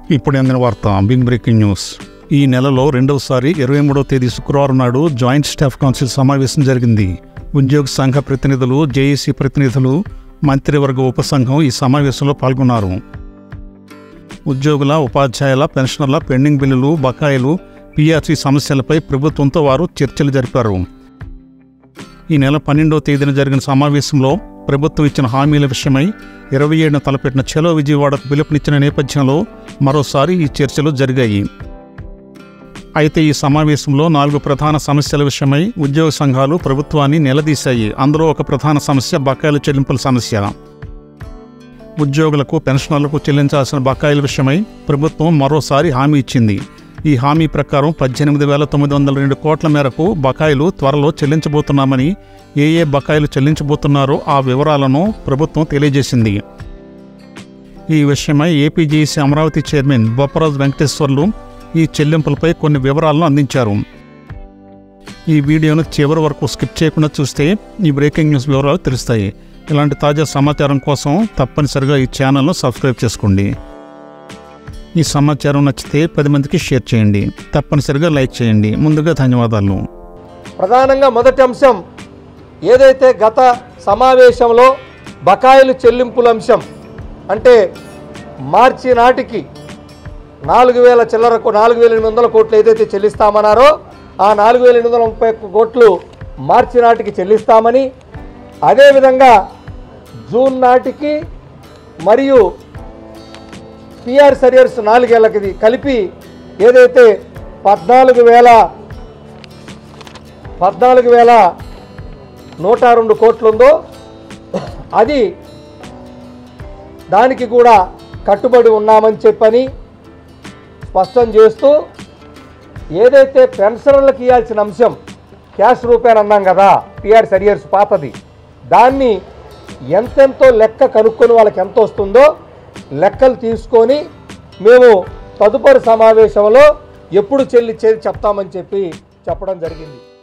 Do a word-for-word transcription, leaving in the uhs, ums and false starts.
ఇప్పుడు అందిన వార్త బిగ్ బ్రేకింగ్ న్యూస్. ఈ నెలలో రెండవసారి ఇరవై మూడవ తేదీ శుక్రవారం నాడు జాయింట్ స్టాఫ్ కౌన్సిల్ సమావేశం జరిగింది. ఉద్యోగ సంఘ ప్రతినిధులు, జేఏసీ ప్రతినిధులు, మంత్రివర్గ ఉపసంఘం ఈ సమావేశంలో పాల్గొన్నారు. ఉద్యోగుల, ఉపాధ్యాయుల, పెన్షనర్ల పెండింగ్ బిల్లులు, బకాయిలు, పీఆర్సీ సమస్యలపై ప్రభుత్వంతో వారు చర్చలు జరిపారు. ఈ నెల పన్నెండవ తేదీన జరిగిన సమావేశంలో ప్రభుత్వం ఇచ్చిన హామీల విషయమై ఇరవై ఏడున తలపెట్టిన చలో విజయవాడకు పిలుపునిచ్చిన నేపథ్యంలో మరోసారి ఈ చర్చలు జరిగాయి. అయితే ఈ సమావేశంలో నాలుగు ప్రధాన సమస్యల విషయమై ఉద్యోగ సంఘాలు ప్రభుత్వాన్ని నిలదీశాయి. అందులో ఒక ప్రధాన సమస్య బకాయిల చెల్లింపుల సమస్య. ఉద్యోగులకు, పెన్షనర్లకు చెల్లించాల్సిన బకాయిల విషయమై ప్రభుత్వం మరోసారి హామీ ఇచ్చింది. ఈ హామీ ప్రకారం పద్దెనిమిది వేల తొమ్మిది వందల రెండు కోట్ల మేరకు బకాయిలు త్వరలో చెల్లించబోతున్నామని, ఏ ఏ బకాయిలు చెల్లించబోతున్నారో ఆ వివరాలను ప్రభుత్వం తెలియజేసింది. ఈ విషయమై ఏపీజేఏసీ అమరావతి చైర్మన్ బొప్పరాజు వెంకటేశ్వర్లు ఈ చెల్లింపులపై కొన్ని వివరాలను అందించారు. ఈ వీడియోను చివరి వరకు స్కిప్ చేయకుండా చూస్తే ఈ బ్రేకింగ్ న్యూస్ వివరాలు తెలుస్తాయి. ఇలాంటి తాజా సమాచారం కోసం తప్పనిసరిగా ఈ ఛానల్ను సబ్స్క్రైబ్ చేసుకోండి. ఈ సమాచారం నచ్చితే పది మందికి షేర్ చేయండి. తప్పనిసరిగా లైక్ చేయండి. ముందుగా ధన్యవాదాలు. ప్రధానంగా మొదటి అంశం ఏదైతే గత సమావేశంలో బకాయిలు చెల్లింపుల అంశం, అంటే మార్చి నాటికి నాలుగు వేల చిల్లరకు నాలుగు వేల ఎనిమిది వందల కోట్లు ఏదైతే చెల్లిస్తామన్నారో ఆ నాలుగు వేల ఎనిమిది వందల ముప్పై ఒక్క కోట్లు మార్చి నాటికి చెల్లిస్తామని, అదేవిధంగా జూన్ నాటికి మరియు పిఆర్ సరియర్స్ నాలుగేళ్లకి కలిపి ఏదైతే పద్నాలుగు వేల పద్నాలుగు వేల నూట రెండు కోట్లు ఉందో అది దానికి కూడా కట్టుబడి ఉన్నామని చెప్పని స్పష్టం చేస్తూ, ఏదైతే పెన్షనర్లకు ఇవ్వాల్సిన అంశం క్యాష్ రూపాయలు అన్నాం కదా, పిఆర్ సరియర్స్ పాతది, దాన్ని ఎంతెంతో లెక్క కనుక్కొని వాళ్ళకి ఎంత వస్తుందో లెక్కలు తీసుకొని మేము తదుపరి సమావేశంలో ఎప్పుడు చెల్లి చెల్లి చెప్తామని చెప్పి చెప్పడం జరిగింది.